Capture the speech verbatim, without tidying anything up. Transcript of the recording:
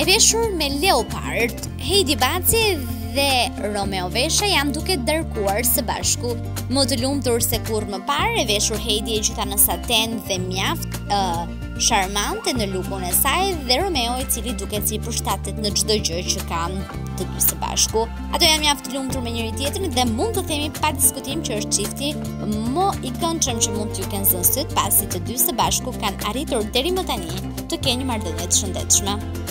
E veshur me leopard, Heidi Baci dhe Romeo Vesha janë duke dërkuar së bashku. Më të lumtur se kur më parë, e veshur Heidi e gjitha në saten dhe mjaft uh, charmante në lukun e saj, dhe Romeo i cili duket si përshtatet në çdo gjë që kanë të dy së bashku. Ato janë mjaft të lumtur me njëri tjetrin dhe mund të themi pa diskutim që është çifti më i këndshëm që mund t'ju kenë zënë syt, pasi të dy së bashku kanë arritur deri më tani të kenë një marrëdhënie të shëndetshme.